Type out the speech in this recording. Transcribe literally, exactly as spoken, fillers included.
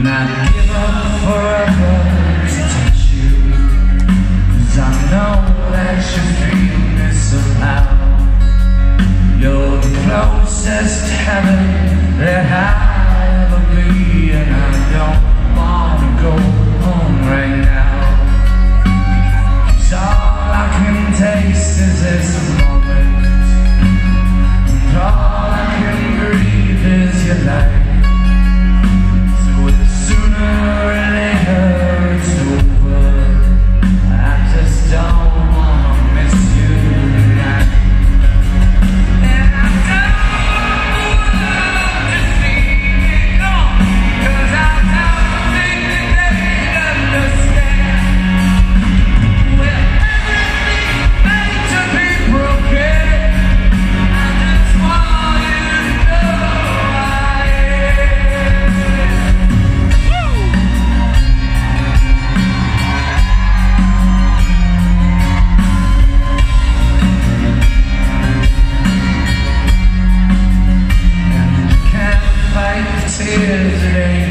I'd give up forever to touch you, 'cause I know that you feel me somehow. You're the closest to heaven that I'll ever be, and I don't wanna go home right now, 'cause all I can taste is this moment, and all I can breathe is your light. Tears, it ain't